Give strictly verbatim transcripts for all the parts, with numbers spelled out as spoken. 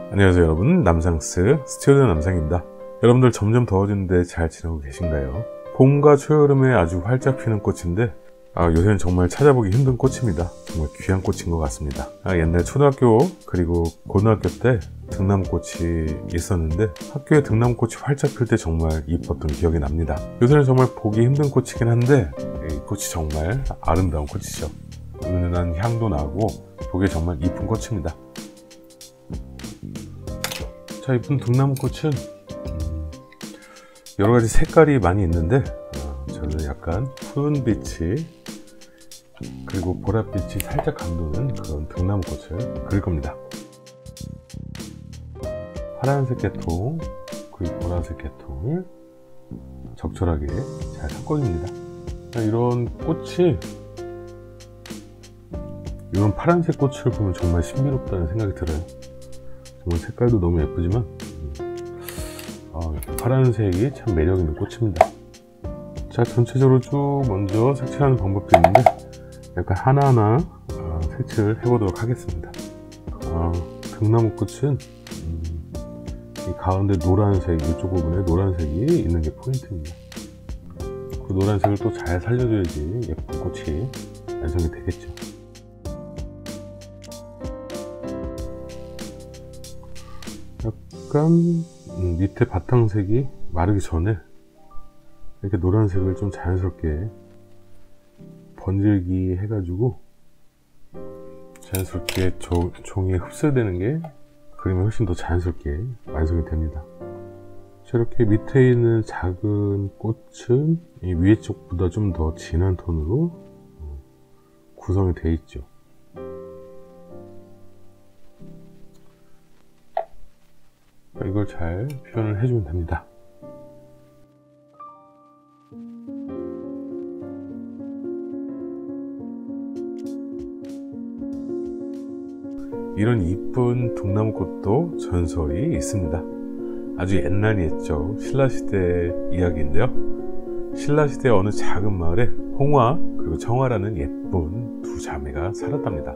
안녕하세요 여러분, 남상스 스튜디오 남상입니다. 여러분들 점점 더워지는데 잘 지내고 계신가요? 봄과 초여름에 아주 활짝 피는 꽃인데 아, 요새는 정말 찾아보기 힘든 꽃입니다. 정말 귀한 꽃인 것 같습니다. 아, 옛날 초등학교 그리고 고등학교 때 등나무꽃이 있었는데 학교에 등나무꽃이 활짝 필 때 정말 이뻤던 기억이 납니다. 요새는 정말 보기 힘든 꽃이긴 한데 이 꽃이 정말 아름다운 꽃이죠. 은은한 향도 나고 보기에 정말 이쁜 꽃입니다. 자, 이쁜 등나무꽃은 여러가지 색깔이 많이 있는데 어, 저는 약간 푸른빛이 그리고 보랏빛이 살짝 감도는 그런 등나무꽃을 그릴 겁니다. 파란색 계통 그리고 보라색 계통을 적절하게 잘 섞어줍니다. 자, 이런 꽃이 이런 파란색 꽃을 보면 정말 신비롭다는 생각이 들어요. 정말 색깔도 너무 예쁘지만 아, 파란색이 참 매력있는 꽃입니다. 자, 전체적으로 쭉 먼저 색칠하는 방법도 있는데 약간 하나하나 아, 색칠을 해보도록 하겠습니다. 아, 등나무꽃은 음, 이 가운데 노란색, 이쪽 부분에 노란색이 있는 게 포인트입니다. 그 노란색을 또 잘 살려줘야지 예쁜 꽃이 완성이 되겠죠. 약간 음, 밑에 바탕색이 마르기 전에 이렇게 노란색을 좀 자연스럽게 번질기 해가지고 자연스럽게 조, 종이에 흡수되는 게 그림이 훨씬 더 자연스럽게 완성이 됩니다. 이렇게 밑에 있는 작은 꽃은 이 위에 쪽보다 좀 더 진한 톤으로 구성이 되어 있죠. 이걸 잘 표현을 해주면 됩니다. 이런 이쁜 등나무꽃도 전설이 있습니다. 아주 옛날이 있죠. 신라시대 이야기인데요. 신라시대 어느 작은 마을에 홍화 그리고 정화라는 예쁜 두 자매가 살았답니다.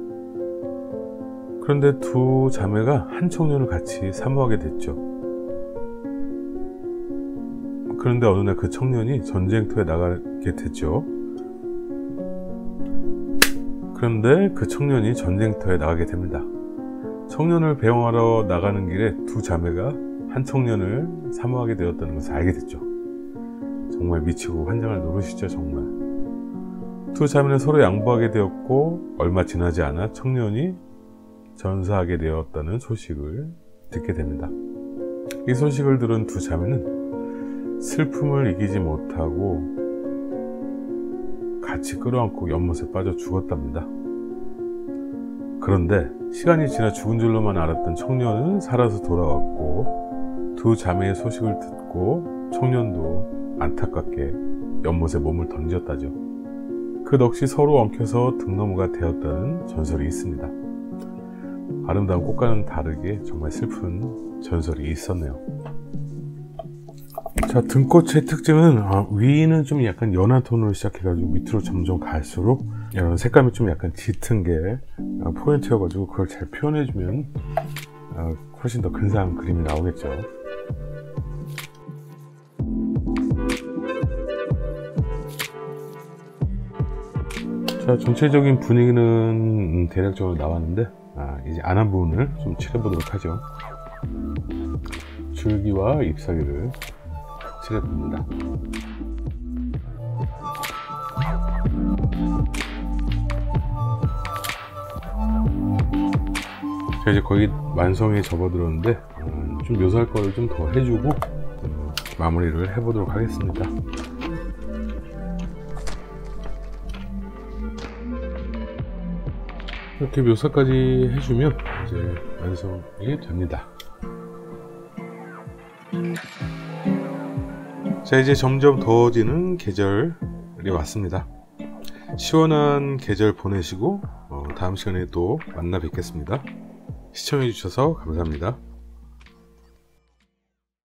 그런데 두 자매가 한 청년을 같이 사모하게 됐죠. 그런데 어느 날 그 청년이 전쟁터에 나가게 됐죠. 그런데 그 청년이 전쟁터에 나가게 됩니다. 청년을 배웅하러 나가는 길에 두 자매가 한 청년을 사모하게 되었다는 것을 알게 됐죠. 정말 미치고 환장할 노릇이죠. 정말 두 자매는 서로 양보하게 되었고 얼마 지나지 않아 청년이 전사하게 되었다는 소식을 듣게 됩니다. 이 소식을 들은 두 자매는 슬픔을 이기지 못하고 같이 끌어안고 연못에 빠져 죽었답니다. 그런데 시간이 지나 죽은 줄로만 알았던 청년은 살아서 돌아왔고 두 자매의 소식을 듣고 청년도 안타깝게 연못에 몸을 던졌다죠. 그 넋이 서로 엉켜서 등나무가 되었다는 전설이 있습니다. 아름다운 꽃과는 다르게 정말 슬픈 전설이 있었네요. 자, 등꽃의 특징은 아, 위는 좀 약간 연한 톤으로 시작해가지고 밑으로 점점 갈수록 이런 색감이 좀 약간 짙은 게 아, 포인트여가지고 그걸 잘 표현해주면 아, 훨씬 더 근사한 그림이 나오겠죠. 자, 전체적인 분위기는 대략적으로 나왔는데 아, 이제 안한 부분을 좀 칠해보도록 하죠. 줄기와 잎사귀를 칠해봅니다. 자, 이제 거의 완성에 접어들었는데 음, 좀 묘사할 거를 좀 더 해주고 음, 마무리를 해보도록 하겠습니다. 이렇게 묘사까지 해주면 이제 완성이 됩니다. 자, 이제 점점 더워지는 계절이 왔습니다. 시원한 계절 보내시고 어, 다음 시간에 또 만나 뵙겠습니다. 시청해 주셔서 감사합니다.